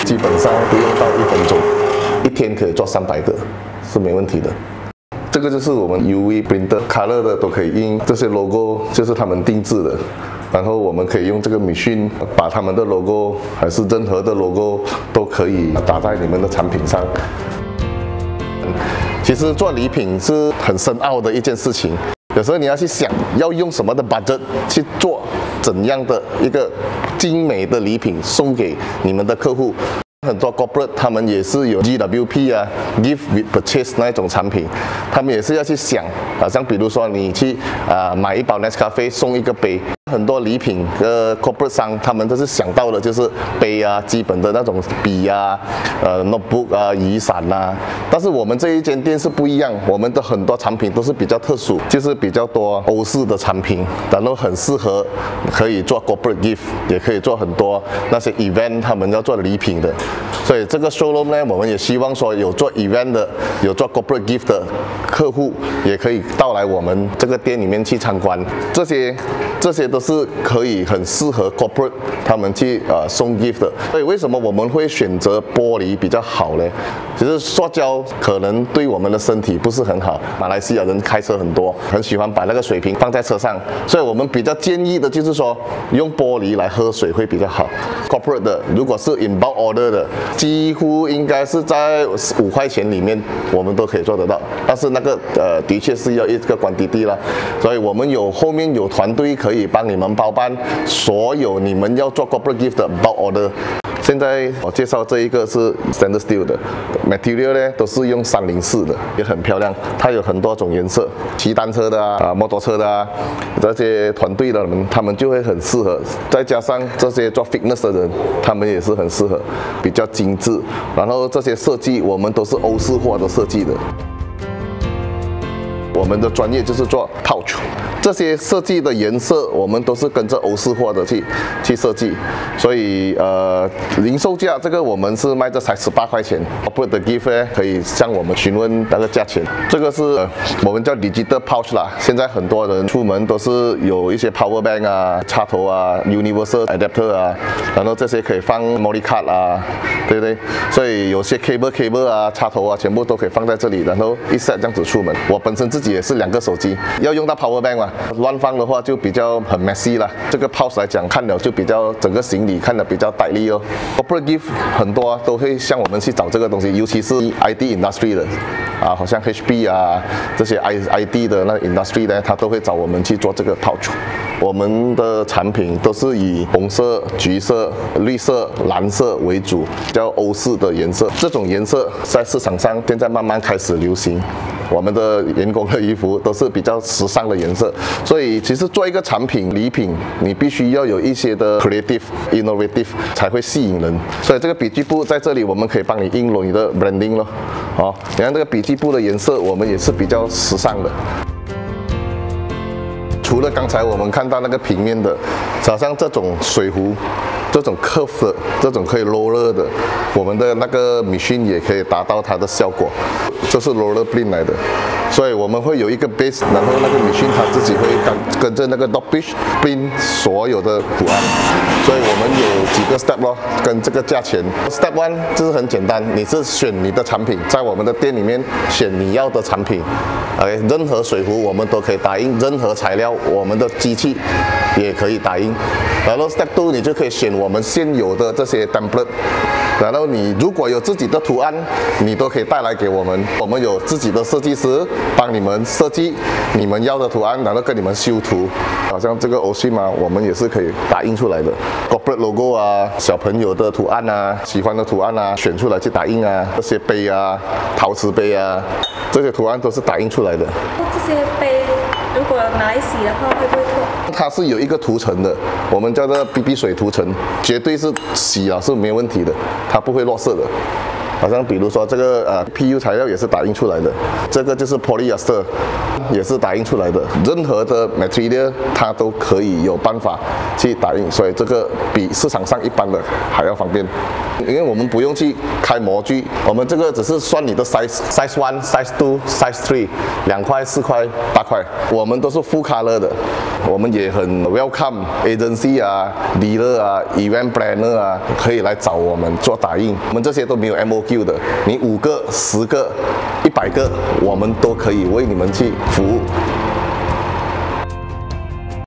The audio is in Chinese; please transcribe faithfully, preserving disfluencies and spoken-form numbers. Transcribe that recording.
基本上不用到一分钟，一天可以做三百个，是没问题的。这个就是我们 U V printer color 的都可以印，这些 logo 就是他们定制的。然后我们可以用这个 machine 把他们的 logo 还是任何的 logo 都可以打在你们的产品上。其实做礼品是很深奥的一件事情，有时候你要去想要用什么的 budget 去做怎样的一个精美的礼品送给你们的客户。很多 corporate 他们也是有 G W P 啊 ，gift with purchase 那一种产品，他们也是要去想，好像比如说你去啊、呃、买一包 Nescafe 送一个杯。很多礼品的 corporate 商，他们都是想到的就是杯啊，基本的那种笔啊，呃 notebook 啊，雨伞啊。但是我们这一间店是不一样，我们的很多产品都是比较特殊，就是比较多欧式的产品，然后很适合可以做 corporate gift， 也可以做很多那些 event 他们要做的礼品的。所以这个 showroom 呢，我们也希望说有做 event 的，有做 corporate gift 的客户，也可以到来我们这个店里面去参观。这些这些都是可以很适合 corporate 他们去呃送 gift 的。所以为什么我们会选择玻璃比较好呢？其实塑胶可能对我们的身体不是很好。马来西亚人开车很多，很喜欢把那个水瓶放在车上，所以我们比较建议的就是说用玻璃来喝水会比较好。corporate 的如果是 in bulk order 的，几乎应该是在五块钱里面我们都可以做得到。但是那个呃的确是要一个quantity啦，所以我们有后面有团队可以帮你们包办所有你们要做 corporate gift 的 bulk order。现在我介绍这一个是 stainless steel 的 material 呢，都是用三零四的，也很漂亮。它有很多种颜色，骑单车的啊、摩托车的啊，这些团队的人他们就会很适合。再加上这些做 fitness 的人，他们也是很适合，比较精致。然后这些设计我们都是欧式化的设计的。我们的专业就是做 pouch， 这些设计的颜色我们都是跟着欧式化的去去设计，所以呃零售价这个我们是卖这才十八块钱 ，corporate 的 gift 呢可以向我们询问那个价钱。这个是、呃、我们叫 digital pouch 啦，现在很多人出门都是有一些 power bank 啊、插头啊、universal adapter 啊，然后这些可以放 memory card 啊，对不对？所以有些 cable cable 啊、插头啊，全部都可以放在这里，然后一 set 这样子出门。我本身自己也是两个手机，要用到 power bank 嘛，乱放的话就比较很 messy 啦。这个 pouch 来讲，看了就比较整个行李看得比较带力哦。corporate gift 很多、啊、都会向我们去找这个东西，尤其是 I T industry 的啊，好像 H P 啊这些 I I D 的那 industry 呢，他都会找我们去做这个 pouch。我们的产品都是以红色、橘色、绿色、蓝色为主，叫欧式的颜色。这种颜色在市场上现在慢慢开始流行。我们的员工的衣服都是比较时尚的颜色，所以其实做一个产品礼品，你必须要有一些的 creative、innovative 才会吸引人。所以这个笔记簿在这里，我们可以帮你印了你的 branding 咯。哦，你看这个笔记簿的颜色，我们也是比较时尚的。除了刚才我们看到那个平面的，好像这种水壶，这种 curve 的，这种可以 roller 的，我们的那个 machine 也可以达到它的效果。这是 roller print 来的，所以我们会有一个 base， 然后那个 machine 它自己会跟跟着那个 dot pitch print 所有的图案。所以我们有几个 step 咯，跟这个价钱。Step one 就是很简单，你是选你的产品，在我们的店里面选你要的产品。OK， 任何水壶我们都可以打印，任何材料我们的机器也可以打印。然后 Step two 你就可以选我们现有的这些 template。然后你如果有自己的图案，你都可以带来给我们，我们有自己的设计师帮你们设计你们要的图案，然后跟你们修图。好像这个 Oshima 我们也是可以打印出来的 ，corporate logo 啊，小朋友的图案啊，喜欢的图案啊，选出来去打印啊，这些杯啊，陶瓷杯啊，这些图案都是打印出来的。 这些杯如果拿来洗的话，会不会脱？ 它是有一个涂层的，我们叫做 B B 水涂层，绝对是洗了是没问题的，它不会落色的。 好像比如说这个呃 P U 材料也是打印出来的，这个就是 polyester 也是打印出来的，任何的 material 它都可以有办法去打印，所以这个比市场上一般的还要方便，因为我们不用去开模具，我们这个只是算你的 size size one size two size three 两块四块八块，我们都是 full color 的，我们也很 welcome agency 啊 dealer 啊 event planner 啊可以来找我们做打印，我们这些都没有 M O Q 的，你五个十个一百个我们都可以为你们去服务。